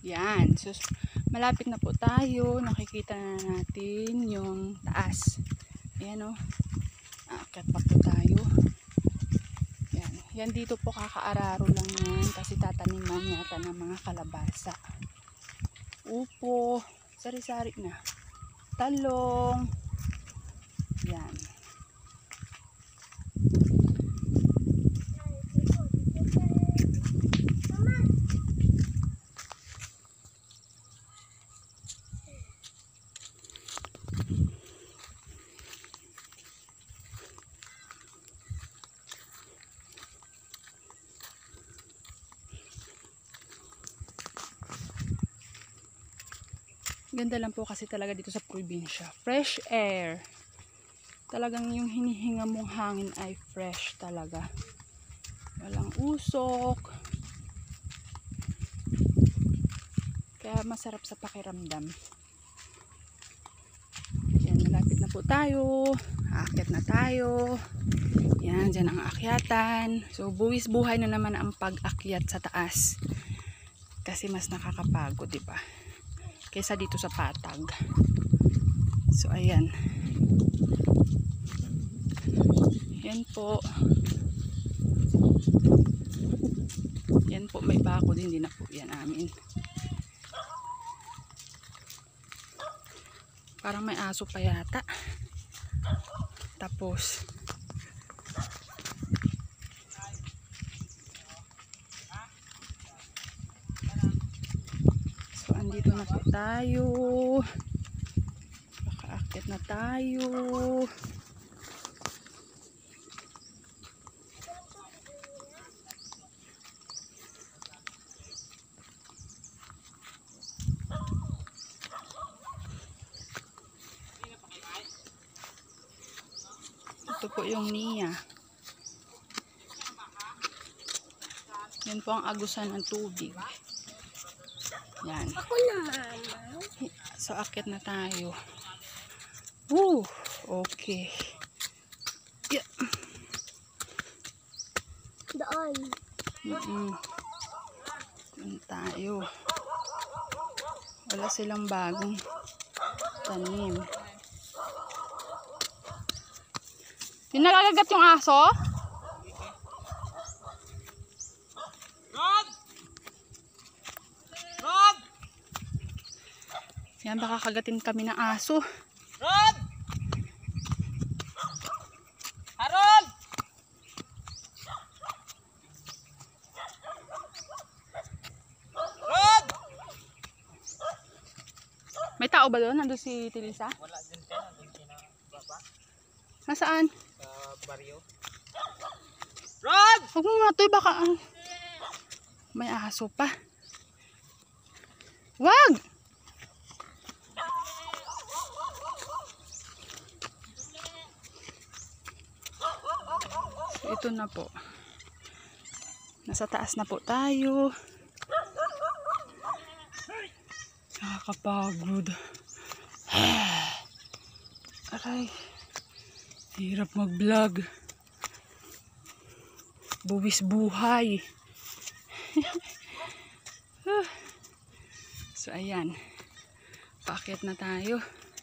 Yan. So, malapit na po tayo. Nakikita na natin yung taas. Ayan o. Aakyat pa po tayo. Yan. Yan dito po kakaararo lang yan. Kasi tataniman yata ng mga kalabasa. Upo. Sari-sari na. Talong. Yan. Ganda lang po kasi talaga dito sa probinsya. Fresh air. Talagang yung hinihinga mong hangin ay fresh talaga. Walang usok. Kaya masarap sa pakiramdam. Yan, malapit na po tayo. Aakyat na tayo. Yan, dyan ang aakyatan. So, buwis buhay na naman ang pag-akyat sa taas. Kasi mas nakakapagod, diba? Kaysa dito sa patag. So ayan. Yan po. Yan po, may bako din, hindi na po yan amin. Parang may aso pa yata. Tapos andito na po tayo. Nakaakyat na tayo. Ito po yung niya. Yan po ang agusan ng tubig. Yan. Ako naman. So, akyat na tayo. Woo! Okay. Yeah. Doon. Doon tayo. Wala silang bagong tanim. Yung nagagagat yung aso? Yan, baka kagatin kami ng aso. Rod! Harold! Rod! May tao ba doon? Nandun si Tilisa? Wala din siya. Nandun siya na baba. Nasaan? Sa baryo. Rod! Huwag mo nga ito, baka may aso pa. Wag! So, ito na po. Nasa taas na po tayo. Nakakapagod. Aray. Hirap mag-vlog. Buwis buhay. So, ayan. Paakyat na tayo.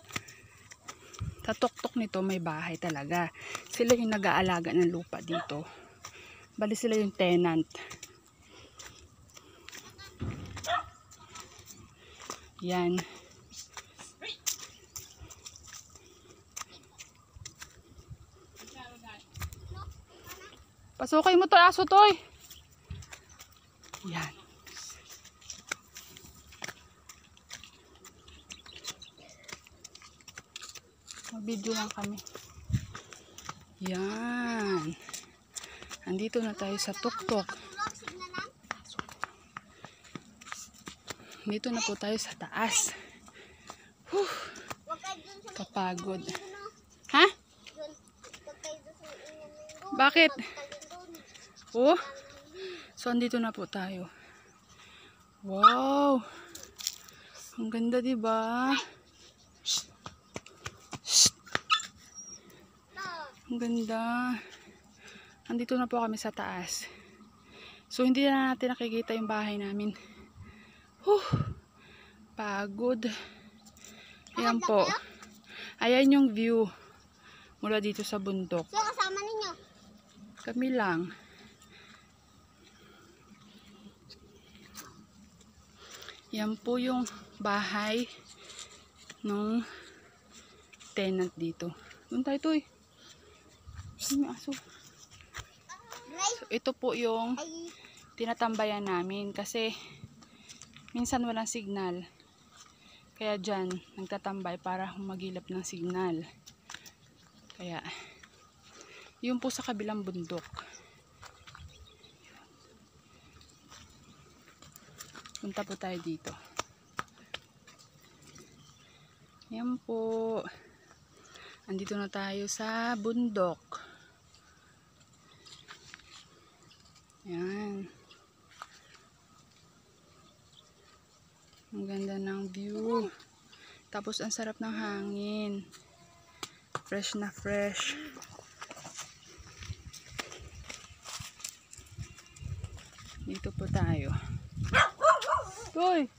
Sa tuktok nito may bahay talaga. Sila yung nag-aalaga ng lupa dito. Bali sila yung tenant. Yan. Pasukin mo to, aso toy. Yan. Mag-video lang kami. Yan. Andito na tayo sa tuktok. Dito na po tayo sa taas. Kapagod. Ha? Bakit? Oh. So, andito na po tayo. Wow. Ang ganda, diba? Ang ganda. Andito na po kami sa taas. So, hindi na natin nakikita yung bahay namin. Pagod. Ayan po. Ayan yung view mula dito sa bundok. So, kasama ninyo? Kami lang. Yan po yung bahay nung tenant dito. Doon tayo, Toy. May aso. So, ito po yung tinatambayan namin kasi minsan walang signal. Kaya dyan, nagtatambay para humagilap ng signal. Kaya, yun po sa kabilang bundok. Punta po tayo dito. Yan po. Andito na tayo sa bundok. Yan. Ang ganda ng view. Tapos ang sarap ng hangin. Fresh na fresh. Dito po tayo. Toy!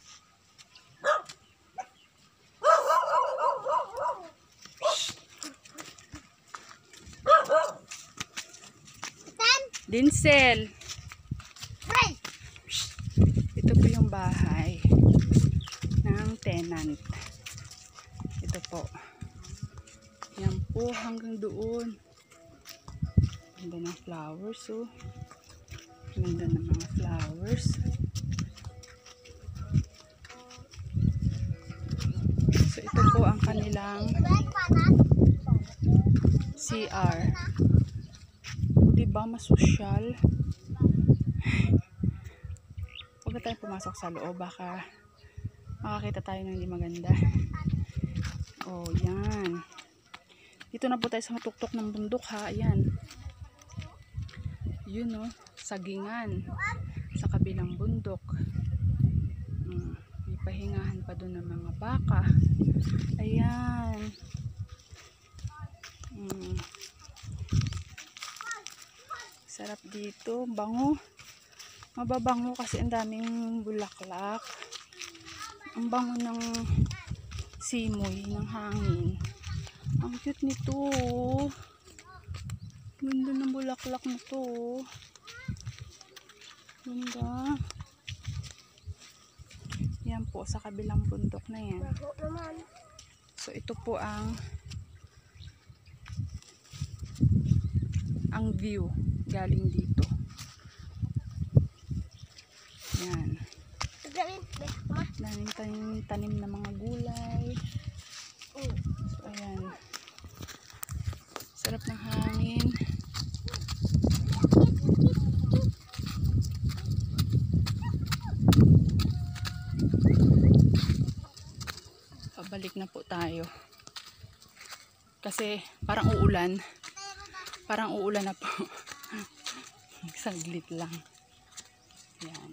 Dinsel! Ito po yung bahay ng tenant. Ito po. Yan po hanggang doon. Ganda ng flowers, oh. Ganda ng mga flowers. So ito po ang kanilang CR. Diba masosyal? Huwag na tayo pumasok sa loob, baka makakita tayo ng hindi maganda. Oh, yan. Dito na po tayo sa matuktok ng bundok, ha. Ayan. Yun, oh. Sagingan. Sa kabilang bundok. May pahingahan pa doon ng mga baka. Ayan. Sarap dito. Bango. Mababango kasi ang daming bulaklak. Ang bango ng simoy, ng hangin. Ang cute nito. Ganda ng bulaklak nito. Ganda. Yan po sa kabilang bundok na yan. So ito po ang view galing dito. Yan. Daming tanim na mga gulay. So ayan. Sarap ng hangin. Pabalik na po tayo. Kasi parang uulan. Parang uulan na po. Saglit lang. Yan.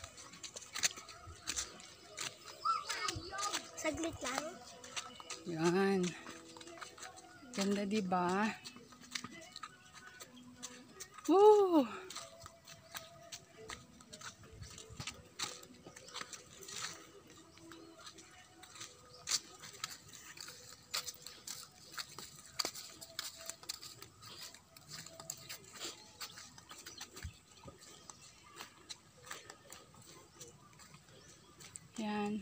Saglit lang. Yan. Ganda, diba? Woo! Yan.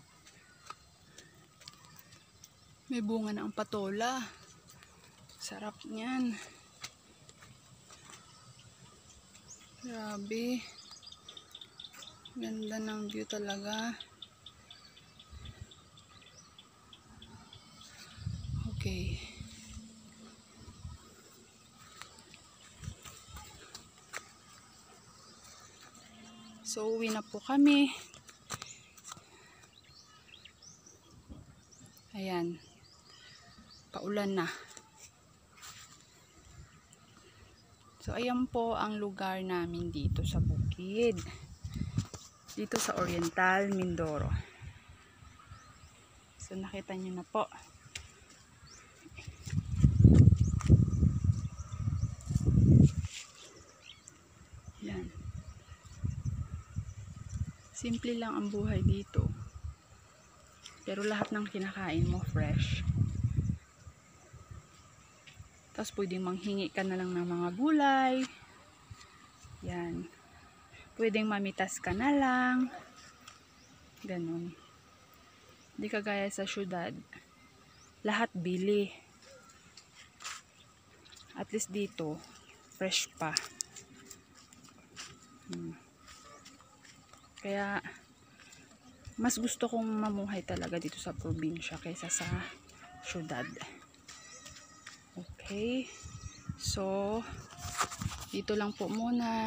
May bunga na ang patola. Sarap niyan. Grabe. Ganda ng view talaga. Okay. So, uwi na po kami. Ayan. Paulan na. So, ayan po ang lugar namin dito sa Bukid. Dito sa Oriental, Mindoro. So, nakita nyo na po. Simple lang ang buhay dito. Pero lahat ng kinakain mo fresh. Tapos pwedeng manghingi ka na lang ng mga gulay. Yan. Pwedeng mamitas ka na lang. Ganon. Hindi kagaya sa syudad. Lahat bili. At least dito, fresh pa. Kaya, mas gusto kong mamuhay talaga dito sa probinsya kaysa sa syudad. Okay. So, dito lang po muna.